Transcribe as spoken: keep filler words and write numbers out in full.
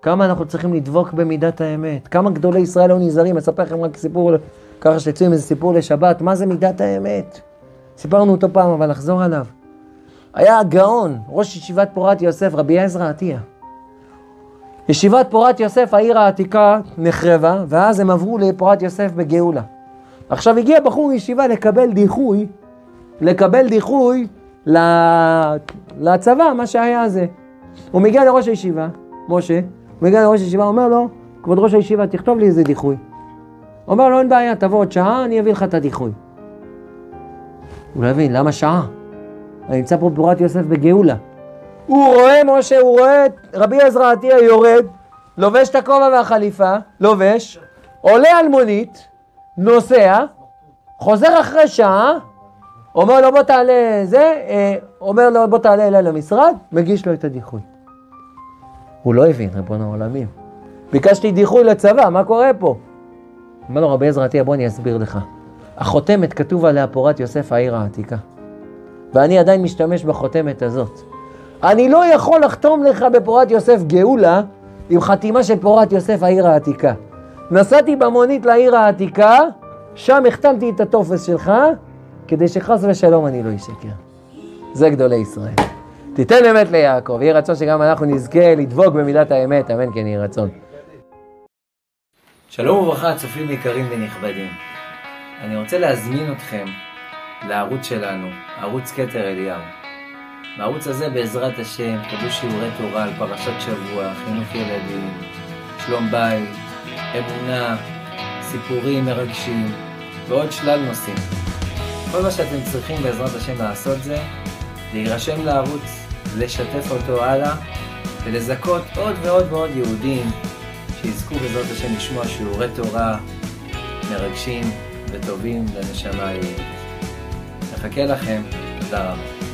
כמה אנחנו צריכים לדבוק במידת האמת. כמה גדולי ישראל לא נזהרים. אספר לכם רק סיפור, ככה שתצאו עם איזה סיפור לשבת. מה זה מידת האמת? סיפרנו אותו פעם, אבל נחזור עליו. היה הגאון, ראש ישיבת פורת יוסף, רבי עזרא עטיה. ישיבת פורת יוסף, העיר העתיקה, נחרבה, ואז הם עברו לפורת יוסף בגאולה. עכשיו הגיע בחור ישיבה לקבל דיחוי, לקבל דיחוי לצבא, מה שהיה זה. הוא מגיע לראש הישיבה, משה, הוא מגיע לראש הישיבה, אומר לו, כבוד ראש הישיבה, תכתוב לי איזה דיחוי. הוא אומר לו, אין בעיה, תבוא עוד שעה, אני אביא לך את הדיחוי. הוא לא הבין, למה שעה? אני נמצא פה בפורת יוסף בגאולה. הוא רואה, משה, הוא רואה את רבי עזרא עטיה יורד, לובש את הכובע והחליפה, לובש, עולה על מונית, נוסע, חוזר אחרי שעה, אומר לו בוא תעלה זה, אומר לו בוא תעלה אליי למשרד, מגיש לו את הדיחוי. הוא לא הבין, ריבון העולמים. ביקשתי דיחוי לצבא, מה קורה פה? אומר לו רבי עזרא עטיה, בוא אני אסביר לך. החותמת כתוב עליה פורת יוסף העיר העתיקה. ואני עדיין משתמש בחותמת הזאת. אני לא יכול לחתום לך בפורת יוסף גאולה עם חתימה של פורת יוסף העיר העתיקה. נסעתי במונית לעיר העתיקה, שם החתמתי את הטופס שלך, כדי שחס ושלום אני לא אשקר. זה גדולי ישראל. תיתן אמת ליעקב, יהיה רצון שגם אנחנו נזכה לדבוק במידת האמת, אמן כן יהיה רצון. שלום וברכה, צופים יקרים ונכבדים. אני רוצה להזמין אתכם לערוץ שלנו, ערוץ כתר אליהו. בערוץ הזה בעזרת השם תקבלו שיעורי תורה על פרשת שבוע, חינוך ילדים, שלום בית, אמונה, סיפורים מרגשים ועוד שלל נושאים. כל מה שאתם צריכים בעזרת השם לעשות זה להירשם לערוץ, לשתף אותו הלאה ולזכות עוד ועוד ועוד יהודים שיזכו בעזרת השם לשמוע שיעורי תורה מרגשים וטובים לנשמה היהודית. מחכה לכם, תודה רבה.